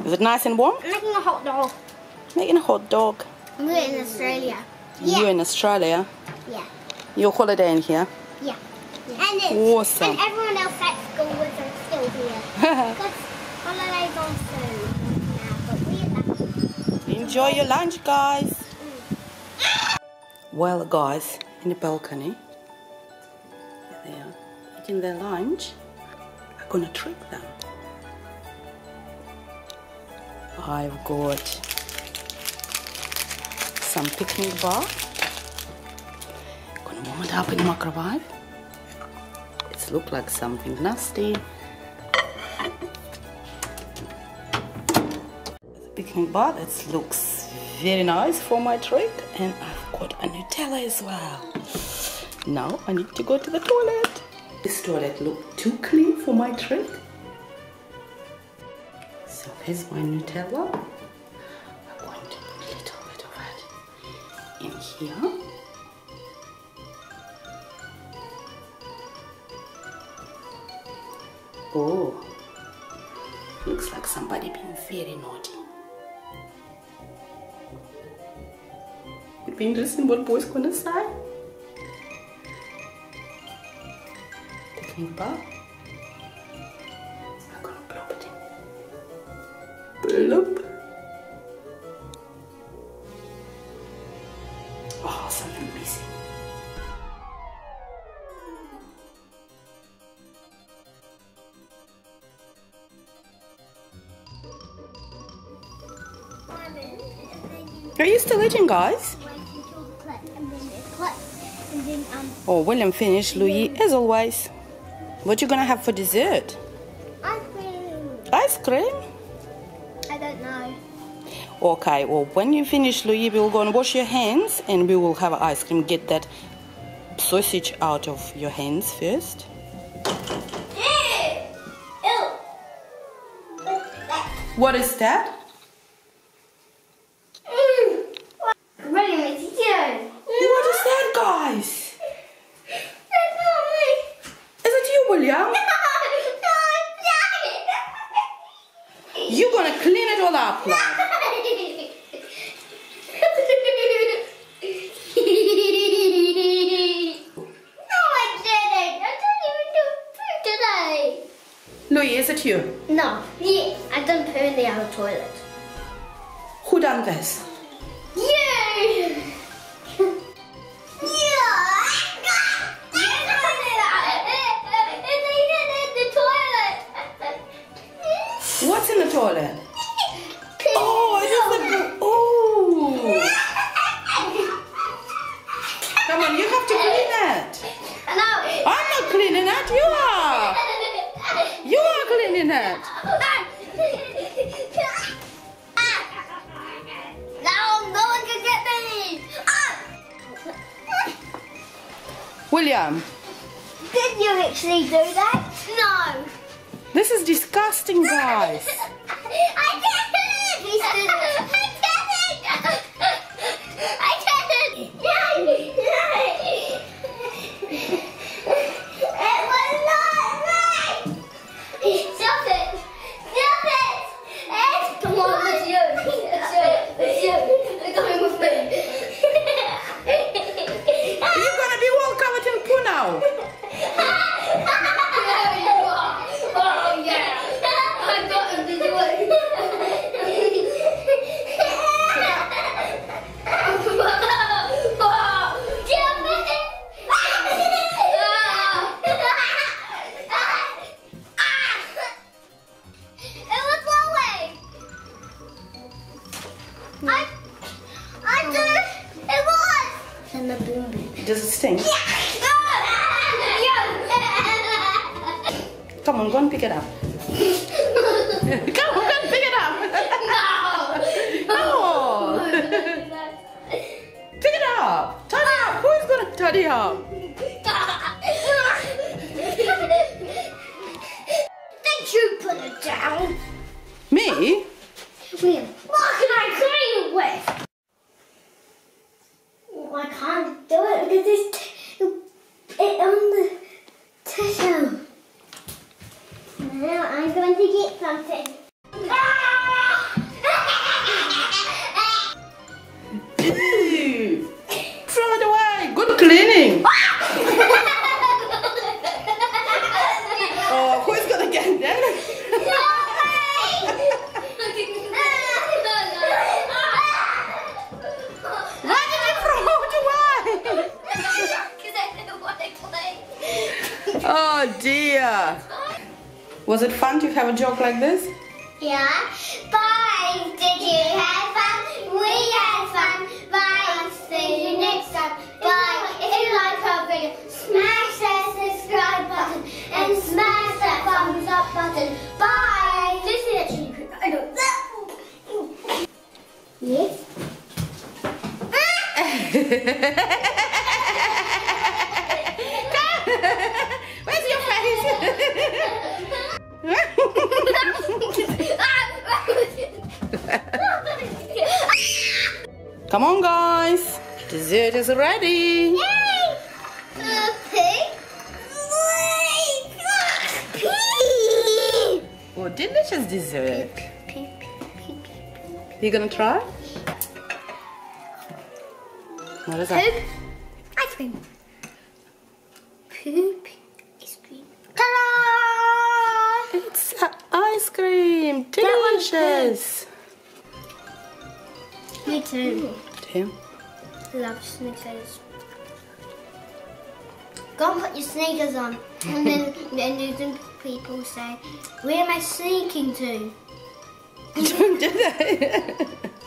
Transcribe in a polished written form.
Is it nice and warm? I'm making a hot dog. Making a hot dog. We're in Australia. You in Australia? Yeah. You're holidaying here? Yeah. And it's, Awesome. And everyone else at school was still here. Because holiday's on soon now, but we're back. Enjoy your lunch, guys. Well, guys, in the balcony, they are eating their lunch. I'm gonna trick them. I've got some picnic bar. Gonna warm it up in the microwave. It looks like something nasty. The picnic bar that looks very nice for my trick, and I've got a Nutella as well. Now I need to go to the toilet. This toilet looks too clean for my trick. So here's my Nutella. I'm going to put a little bit of it in here. Oh, looks like somebody being very naughty. It'd be interesting what boy's gonna say. Picnic bar. I'm gonna plop it in. Plop. Oh, something missing. Are you still eating, guys? Oh, William finished. Louis, as always. What you gonna have for dessert? Ice cream. Ice cream? I don't know. Okay, well, when you finish, Louis, we will go and wash your hands and we will have ice cream. Get that sausage out of your hands first. What is that? What is that, guys? That's not me. Is it you, William? You're gonna clean it all up, love. Louis, is it you? No. Yeah, I done poo in the other toilet. Who done this? You! What's in the toilet? Oh, it is the oh. Come on, you have to clean it. No. I'm not cleaning it. You are. You are cleaning it. No one can get me. William, Did you actually do that? No. this is disgusting, guys. I didn't. He did it. I didn't. It was not right. Stop it. Stop it. Come on, it's you. It's you. It's you. They're coming with me. You're gonna be all covered in poo now. There you are. Oh, yeah. I got him to do it. It was Chloe. I did. It was. And the boom boom. Does it stink? Yeah. Come on, go and pick it up. Come on, go and pick it up. Come on. Pick it up. Tidy up. Who is going to tidy up? Did you put it down? Me? William, what can I clean it with? Well, I can't do it because it's on the tissue. Now I'm going to get something. Ah! Was it fun to have a joke like this? Yeah. Bye. Did you have fun? We had fun. Bye. See you next time. Bye. If you like our video, smash that subscribe button and smash that thumbs up button. Bye. This is actually I don't. Yes. Where's your face? Come on, guys. Dessert is ready. Yay! Oh, delicious dessert. You gonna try? What is that? Poop. Ice cream. Poop. Ice cream. Ta-da! It's ice cream. Delicious. Me too. Tim? Love Snickers. Go and put your sneakers on. And then the people say, where am I sneaking to? Don't do that.